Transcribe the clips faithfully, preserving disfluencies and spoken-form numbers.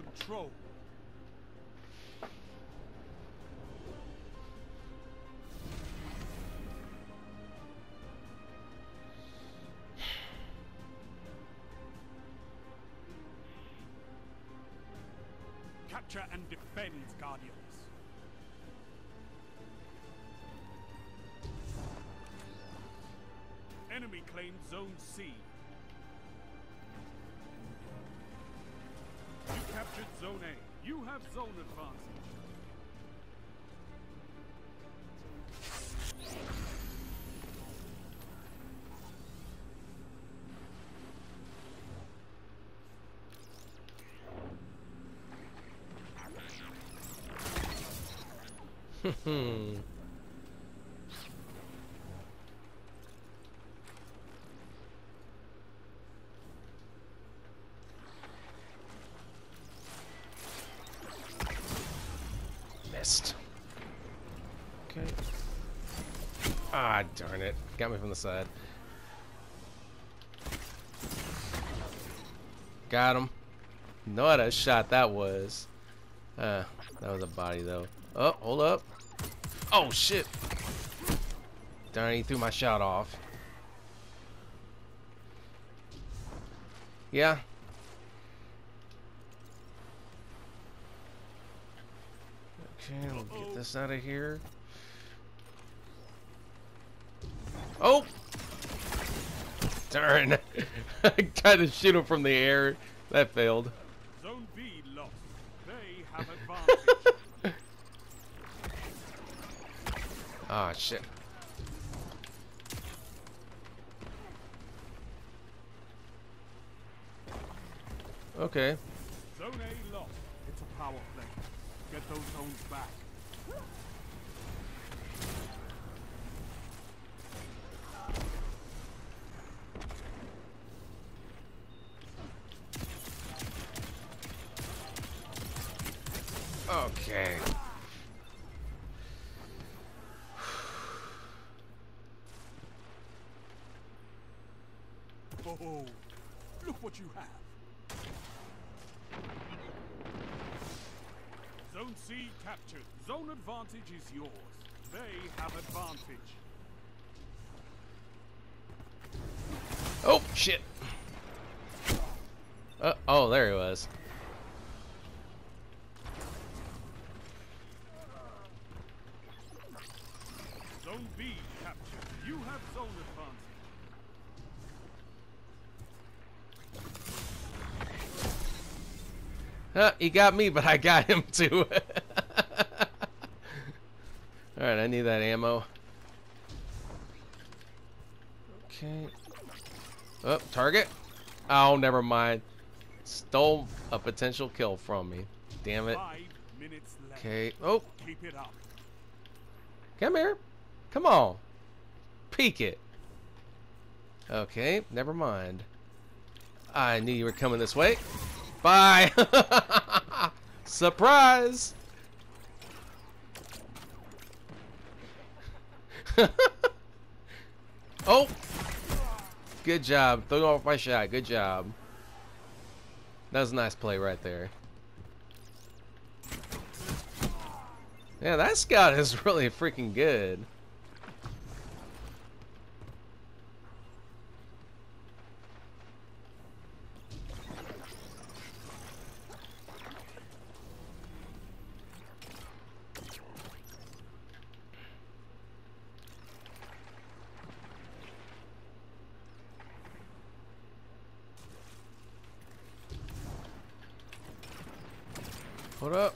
control. Capture and defend, Guardians. Enemy claimed Zone C. You captured Zone A. You have zone advantage. Hmm. Missed. Okay. Ah, darn it. Got me from the side. Got him. Know what a shot that was. Uh, that was a body though. Oh, hold up. Oh shit. Darn, he threw my shot off. Yeah. Okay, we'll get this out of here. Oh! Darn. I tried to shoot him from the air. That failed. Zone B lost. They have advantage. Ah, shit. Okay. Zone A lost. It's a power play. Get those zones back. Okay. Oh, look what you have. Zone C captured. Zone advantage is yours. They have advantage. Oh, shit. Uh, oh, there he was. Zone B captured. You have zone advantage. Huh, he got me, but I got him too. Alright, I need that ammo. Okay. Oh, target. Oh, never mind. Stole a potential kill from me. Damn it. Five minutes left. Okay. Oh. Keep it up. Come here. Come on. Peek it. Okay, never mind. I knew you were coming this way. Bye. Surprise. Oh. Good job. Threw off my shot. Good job. That was a nice play right there. Yeah, that scout is really freaking good. Hold up.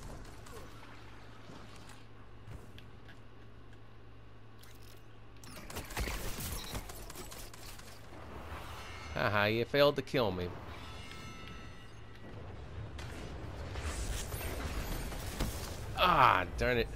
Haha, you failed to kill me. Ah, darn it.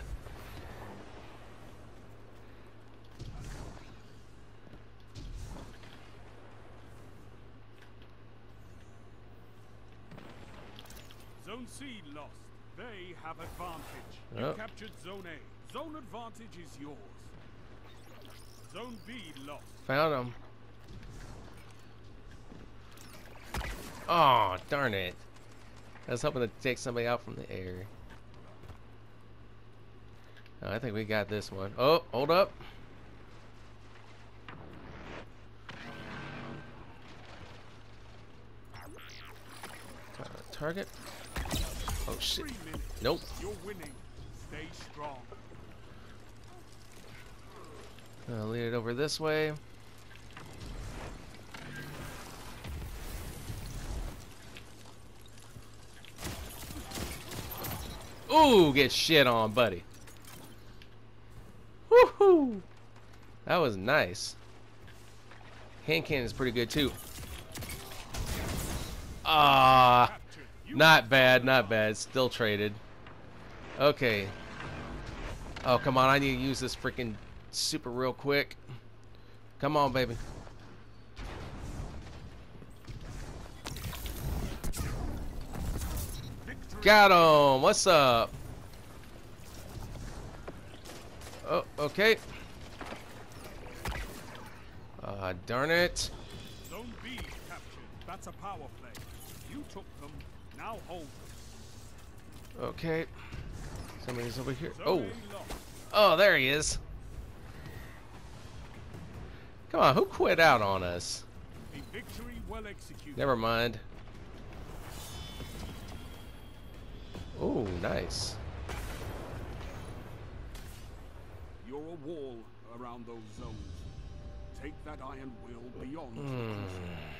Zone C lost. They have advantage. You Oh. captured Zone A. Zone advantage is yours. Zone B lost. Found him. Oh, darn it. I was hoping to take somebody out from the air. Oh, I think we got this one. Oh, hold up. Got a target. Oh shit. Nope. You're winning. Stay strong. I'll lead it over this way. Ooh, get shit on, buddy. Woohoo! That was nice. Hand cannon is pretty good too. Ah, not bad, not bad. Still traded. Okay. Oh, come on. I need to use this freaking super real quick. Come on, baby. Got him. What's up? Oh, okay. Uh, darn it. Zone B captured. That's a power play. You took them. Now hold them. Okay. Somebody's over here. Zone Oh. A lost. Oh, there he is. Come on, who quit out on us? A victory well executed. Never mind. Oh, nice. You're a wall around those zones. Take that iron will beyond. Mm.